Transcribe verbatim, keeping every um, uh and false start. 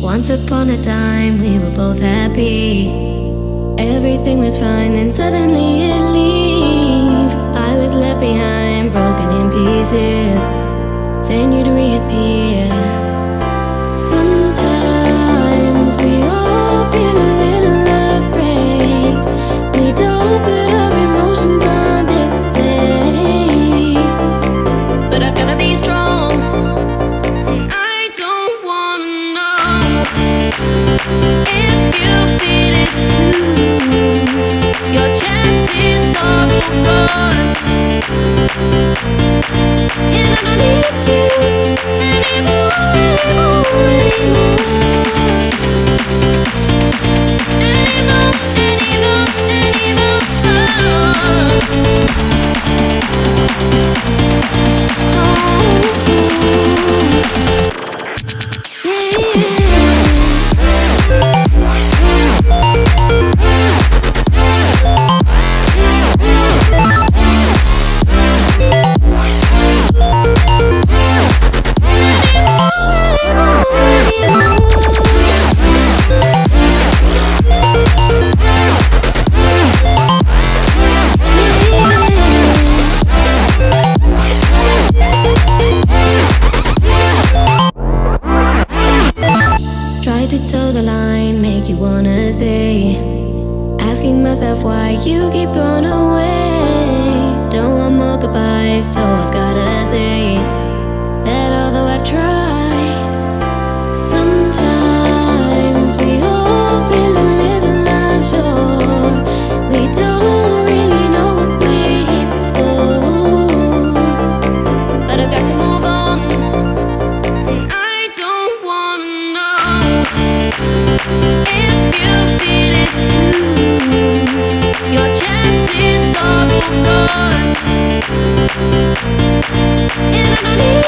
Once upon a time we were both happy. Everything was fine, then suddenly it leave. I was left behind, broken in pieces. Then you'd reappear. Sometimes we all feel a little afraid. We don't put our emotions on display. But I've gotta be strong, and I don't wanna know if you feel it too. Your chances are all gone, and I don't need you anymore, anymore, anymore. Anymore, anymore, anymore. Oh, yeah, yeah. Try to toe the line, make you wanna stay. Asking myself why you keep going away. Don't want more goodbyes, so I've gotta say that although I've tried, sometimes we all feel a little unsure. We don't really know what we're here for, but I've got to move on, and I don't wanna know if you feel it too. Your chances are all gone, and I don't need